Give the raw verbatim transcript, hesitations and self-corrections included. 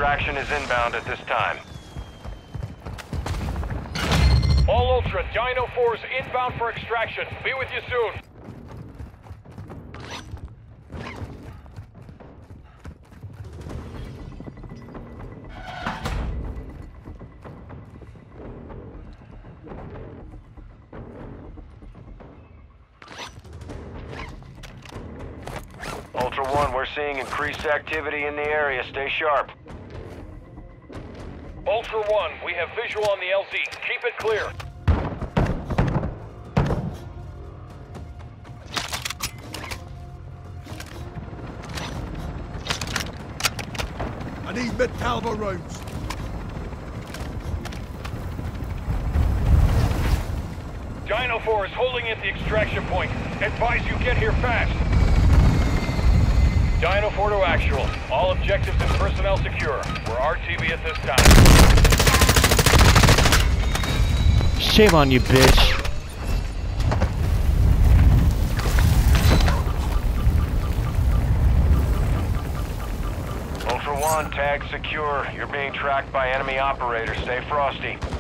Extraction is inbound at this time. All Ultra, Dino four is inbound for extraction. Be with you soon. Ultra One, we're seeing increased activity in the area. Stay sharp. Ultra One, we have visual on the L Z. Keep it clear. I need mid-caliber rounds. Dino four is holding at the extraction point. Advise you get here fast. Dino four to actual. All objectives and personnel secure. We're R T B at this time. Shame on you, bitch. Ultra One, tag secure. You're being tracked by enemy operators. Stay frosty.